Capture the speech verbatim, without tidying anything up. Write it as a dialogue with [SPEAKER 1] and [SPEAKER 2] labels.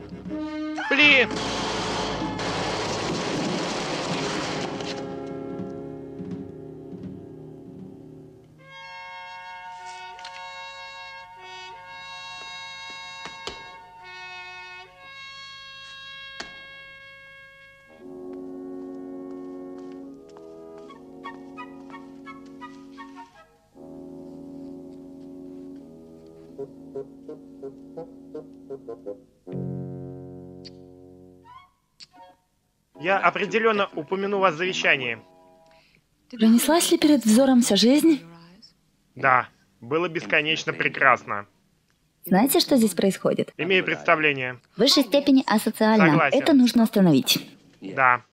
[SPEAKER 1] Блин! Я определенно упомяну вас в завещании.
[SPEAKER 2] Пронеслась ли перед взором вся жизнь?
[SPEAKER 1] Да, было бесконечно прекрасно.
[SPEAKER 2] Знаете, что здесь происходит?
[SPEAKER 1] Имею представление.
[SPEAKER 2] В высшей степени асоциально.
[SPEAKER 1] Согласен.
[SPEAKER 2] Это нужно остановить.
[SPEAKER 1] Да.